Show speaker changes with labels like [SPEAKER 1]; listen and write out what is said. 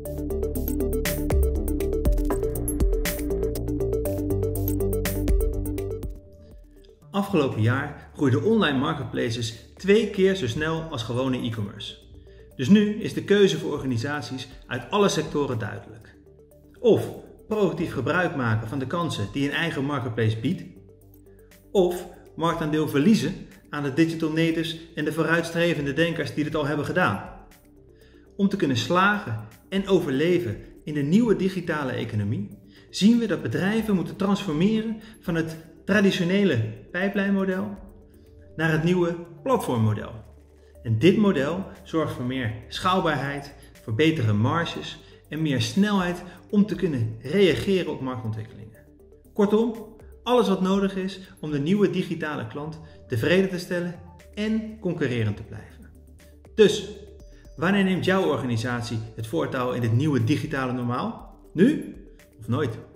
[SPEAKER 1] Afgelopen jaar groeiden online marketplaces 2 keer zo snel als gewone e-commerce. Dus nu is de keuze voor organisaties uit alle sectoren duidelijk. Of proactief gebruik maken van de kansen die een eigen marketplace biedt, of marktaandeel verliezen aan de digital natives en de vooruitstrevende denkers die dit al hebben gedaan. Om te kunnen slagen en overleven in de nieuwe digitale economie zien we dat bedrijven moeten transformeren van het traditionele pijplijnmodel naar het nieuwe platformmodel. En dit model zorgt voor meer schaalbaarheid, voor betere marges en meer snelheid om te kunnen reageren op marktontwikkelingen. Kortom, alles wat nodig is om de nieuwe digitale klant tevreden te stellen en concurrerend te blijven. Dus, wanneer neemt jouw organisatie het voortouw in dit nieuwe digitale normaal? Nu of nooit?